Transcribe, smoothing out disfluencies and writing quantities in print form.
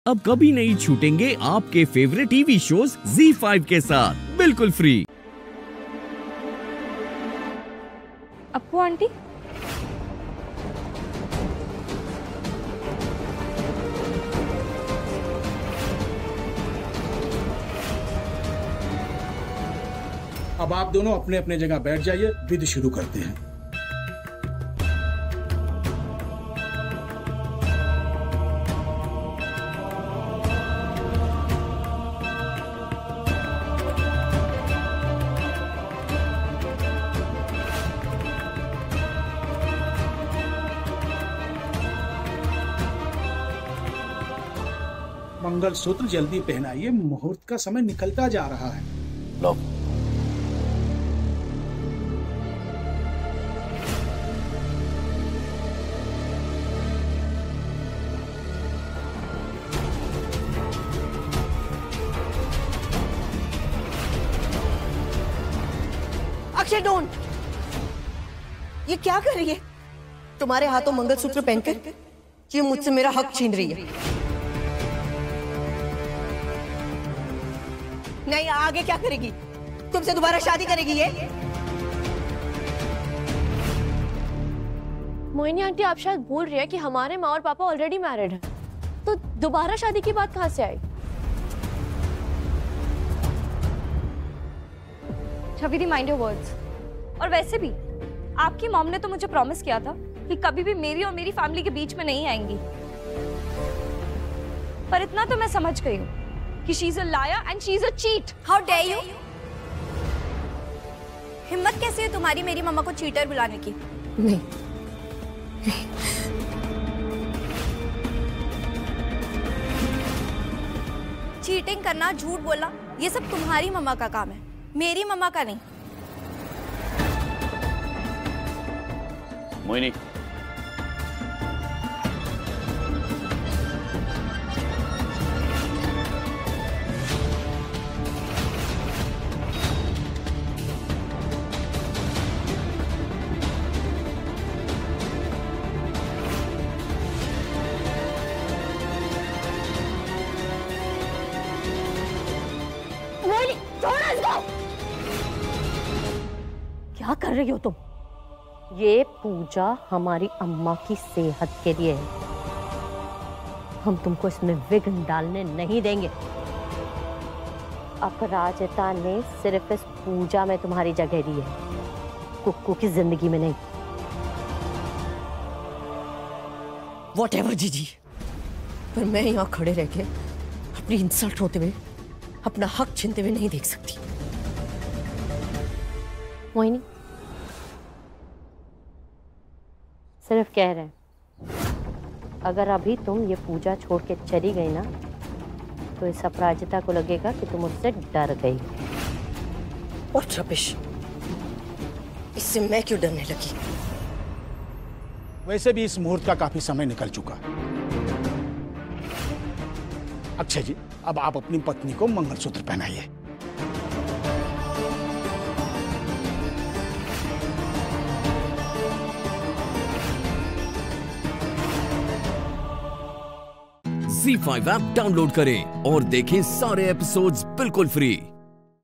अब कभी नहीं छूटेंगे आपके फेवरेट टीवी शोज ZEE5 के साथ बिल्कुल फ्री। अप्पू आंटी, अब आप दोनों अपने अपने जगह बैठ जाइए, विधि शुरू करते हैं। मंगलसूत्र जल्दी पहनाइए, मुहूर्त का समय निकलता जा रहा है। लो। अक्षय डोंट, ये क्या कर रही है? तुम्हारे हाथों मंगलसूत्र पहनकर ये मुझसे मेरा हक छीन रही है। नहीं, आगे क्या करेगी? तुमसे दोबारा शादी करेगी ये? मोहिनी आंटी, आप शायद भूल रही है कि हमारे माँ और पापा ऑलरेडी मैरिड हैं, तो दोबारा शादी की बात कहाँ से आई? Chhavi, mind your words. और वैसे भी आपकी मॉम ने तो मुझे प्रॉमिस किया था कि कभी भी मेरी और मेरी फैमिली के बीच में नहीं आएंगी। पर इतना तो मैं समझ गई हूँ कि she is a liar and she is a cheat. How dare you! हिम्मत कैसे है तुम्हारी मेरी मम्मा को चीटर बुलाने की? नहीं, चीटिंग करना, झूठ बोलना, ये सब तुम्हारी मम्मा का काम है, मेरी मम्मा का नहीं। मोहिनी, क्या कर रही हो तुम? ये पूजा हमारी अम्मा की सेहत के लिए है, हम तुमको इसमें विघ्न डालने नहीं देंगे। अपराजिता ने सिर्फ इस पूजा में तुम्हारी जगह दी है, कुक्कू की जिंदगी में नहीं। Whatever जीजी, पर मैं यहाँ खड़े रह के अपनी इंसल्ट होते हुए, अपना हक छीनते हुए नहीं देख सकती। मोहिनी, सिर्फ कह रहे हैं, अगर अभी तुम ये पूजा छोड़ के चली गई ना, तो इस अपराजिता को लगेगा कि तुम उससे डर गई। और रबिश, इससे मैं क्यों डरने लगी? वैसे भी इस मुहूर्त का काफी समय निकल चुका। अक्षय जी, अब आप अपनी पत्नी को मंगलसूत्र पहनाइए। ZEE5 ऐप डाउनलोड करें और देखें सारे एपिसोड्स बिल्कुल फ्री।